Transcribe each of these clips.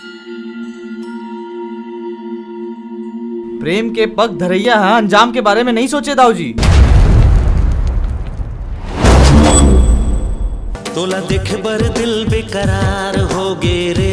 प्रेम के पग धरैया अंजाम के बारे में नहीं सोचे दाऊजी। तोला देख बर दिल बेकरार हो गे रे,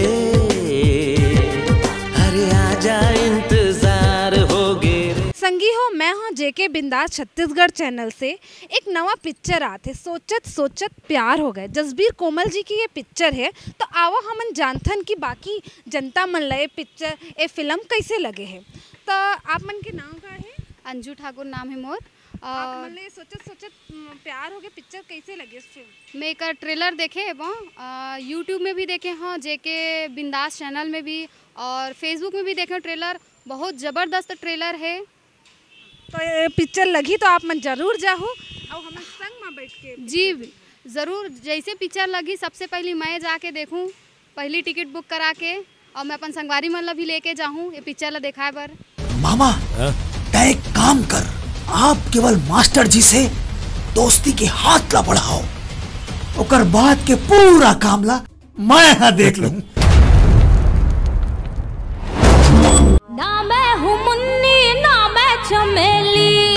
अरे आजा इंतजार हो गे रे। संगी हो, मैं हूँ जेके बिंदास छत्तीसगढ़ चैनल से। एक नवा पिक्चर आते सोचत सोचत प्यार हो गए। जसबीर कोमल जी की ये पिक्चर है, तो आओ हमन जानथन कि बाकी जनता मन ला ये पिक्चर ये फिल्म कैसे लगे है। तो आप मन के नाम का है? अंजू ठाकुर नाम है मोर। सोचत सोचत प्यार हो गए पिक्चर कैसे लगे इस फिल्म? मैं एक ट्रेलर देखे है यूट्यूब में भी देखे हाँ, जेके बिंदास चैनल में भी और फेसबुक में भी देखे ट्रेलर। बहुत ज़बरदस्त ट्रेलर है। तो ये पिक्चर लगी तो आप मन जरूर जाओ और हम संग में बैठ के। जी ज़रूर, जैसे पिक्चर लगी सबसे पहले मैं जाके देखूँ, पहली टिकट बुक करा के, और मैं अपन संगवारी मन ला भी लेके जाऊँ ये पिक्चर ला दिखाए बर। मामा तय एक काम कर, आप केवल मास्टर जी से दोस्ती के हाथ ला बढ़ाओ, ओकर बाद के पूरा काम ला मैं देख लूं। ना मैं हूँ मुन्नी ना मैं चमेली,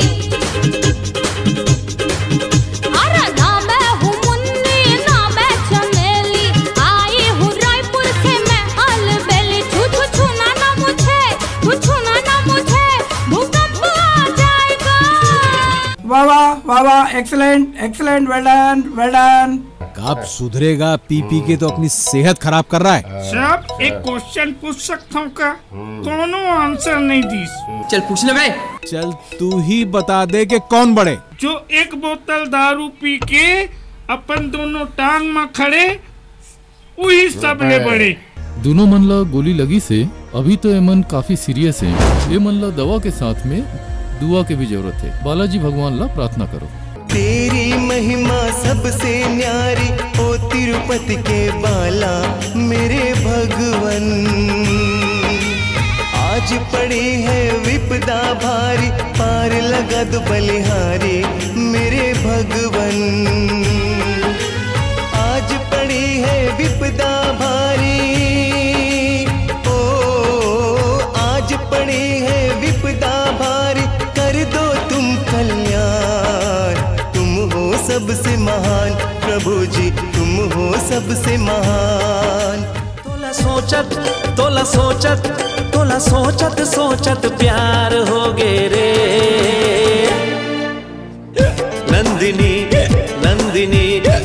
अरे ना मैं हूँ मुन्नी ना मैं चमेली, आई हूँ रायपुर से मैं अलबेली। छू छूना ना मुझे, छू छूना ना मुझे, भूकंप आ जाएगा। वाह वाह वाह, excellent excellent, well done well done. कब सुधरेगा? पी पी के तो अपनी सेहत खराब कर रहा है। साहब एक क्वेश्चन पूछ सकता हूँ का? दोनों आंसर नहीं दी। चल पूछ ले भाई। चल तू ही बता दे कि कौन बड़े? जो एक बोतल दारू पी के अपन दोनों टांग में खड़े, वही सब ले बड़े। दोनों मन ला गोली लगी से अभी तो ये मन काफी सीरियस है। ये मन ला दवा के साथ में दुआ की भी जरूरत है। बालाजी भगवान ला प्रार्थना करो। तेरी महिमा सबसे न्यारी, ओ तिरुपति के बाला मेरे भगवन। आज पड़ी है विपदा भारी, पार लगा दो बलिहारी मेरे भगवन। आज पड़ी है विपदा भारी, ओ आज पड़ी है विपदा भारी, कर दो तुम कल्याण। सबसे महान प्रभु जी तुम हो सबसे महान। तोला सोचत तोला सोचत तोला सोचत सोचत प्यार हो गे रे। नंदिनी नंदिनी